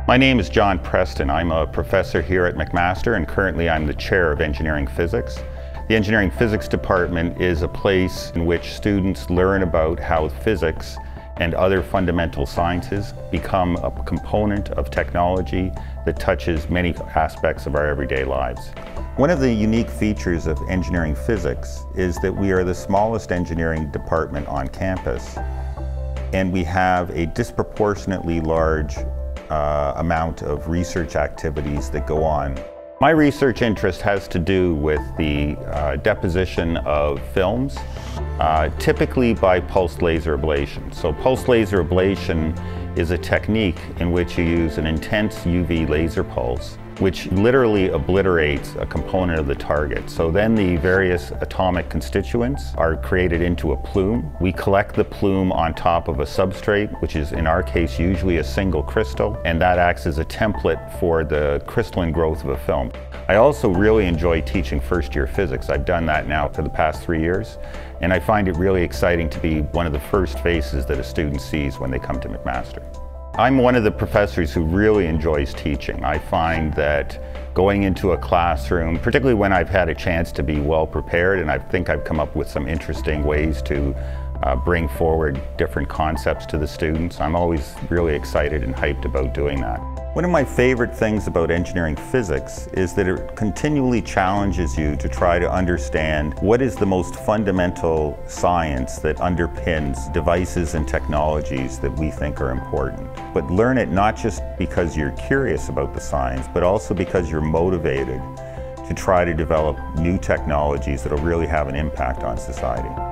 My name is John Preston. I'm a professor here at McMaster, and currently I'm the chair of engineering physics. The engineering physics department is a place in which students learn about how physics and other fundamental sciences become a component of technology that touches many aspects of our everyday lives. One of the unique features of engineering physics is that we are the smallest engineering department on campus, and we have a disproportionately large amount of research activities that go on. My research interest has to do with the deposition of films, typically by pulsed laser ablation. So pulsed laser ablation is a technique in which you use an intense UV laser pulse, which literally obliterates a component of the target. So then the various atomic constituents are created into a plume. We collect the plume on top of a substrate, which is in our case usually a single crystal, and that acts as a template for the crystalline growth of a film. I also really enjoy teaching first-year physics. I've done that now for the past 3 years, and I find it really exciting to be one of the first faces that a student sees when they come to McMaster. I'm one of the professors who really enjoys teaching. I find that going into a classroom, particularly when I've had a chance to be well prepared, and I think I've come up with some interesting ways to bring forward different concepts to the students, I'm always really excited and hyped about doing that. One of my favorite things about engineering physics is that it continually challenges you to try to understand what is the most fundamental science that underpins devices and technologies that we think are important. But learn it not just because you're curious about the science, but also because you're motivated to try to develop new technologies that will really have an impact on society.